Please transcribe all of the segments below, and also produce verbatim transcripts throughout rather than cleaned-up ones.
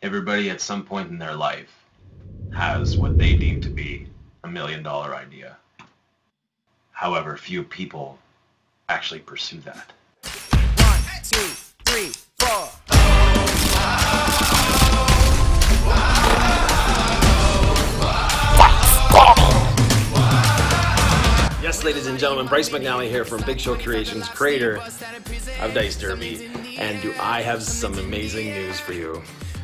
Everybody at some point in their life has what they deem to be a million dollar idea. However, few people actually pursue that. One, two, three, four. Yes, ladies and gentlemen, Bryce McNally here from Big Show Creations, creator of Dice Derby, and do I have some amazing news for you.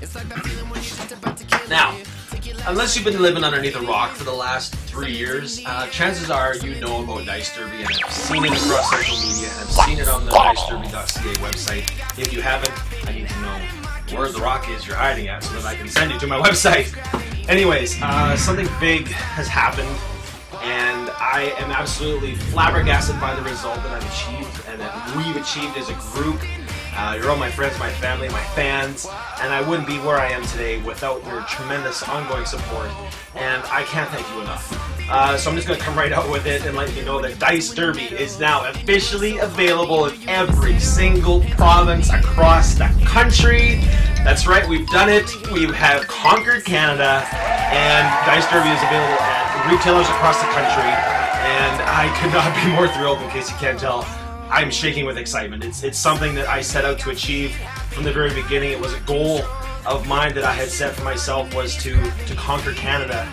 Now, unless you've been living underneath a rock for the last three years, uh, chances are you know about Dice Derby and have seen it across social media and have seen it on the dice derby dot c a website. If you haven't, I need to know where the rock is you're hiding at so that I can send you to my website. Anyways, uh, something big has happened, and I am absolutely flabbergasted by the result that I've achieved and that we've achieved as a group. Uh, you're all my friends, my family, my fans, and I wouldn't be where I am today without your tremendous ongoing support, and I can't thank you enough. Uh, so I'm just going to come right out with it and let you know that Dice Derby is now officially available in every single province across the country. That's right, we've done it. We have conquered Canada, and Dice Derby is available at retailers across the country, and I could not be more thrilled, in case you can't tell. I'm shaking with excitement. It's it's something that I set out to achieve from the very beginning. It was a goal of mine that I had set for myself, was to to conquer Canada,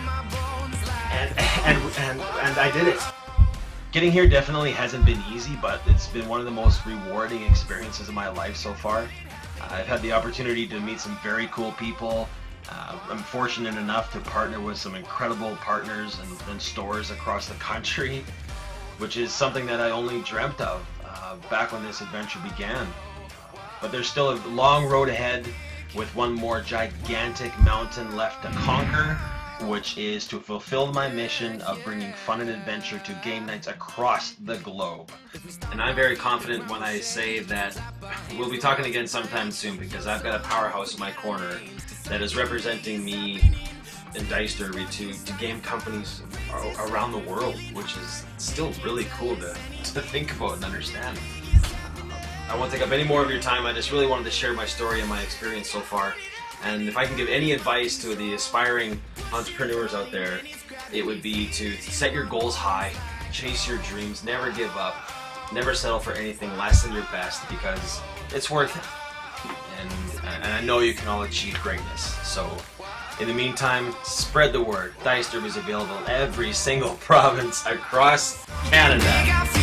and and and and I did it. Getting here definitely hasn't been easy, but it's been one of the most rewarding experiences of my life so far. I've had the opportunity to meet some very cool people. Uh, I'm fortunate enough to partner with some incredible partners and, and stores across the country, which is something that I only dreamt of uh, back when this adventure began. But there's still a long road ahead, with one more gigantic mountain left to conquer, which is to fulfill my mission of bringing fun and adventure to game nights across the globe. And I'm very confident when I say that we'll be talking again sometime soon, because I've got a powerhouse in my corner that is representing me in Dice Derby to, to game companies around the world, which is still really cool to, to think about and understand. I won't take up any more of your time. I just really wanted to share my story and my experience so far. And if I can give any advice to the aspiring entrepreneurs out there, it would be to set your goals high, chase your dreams, never give up, never settle for anything less than your best, because it's worth it. And, and I know you can all achieve greatness. So in the meantime, spread the word. Dice Derby is available in every single province across Canada.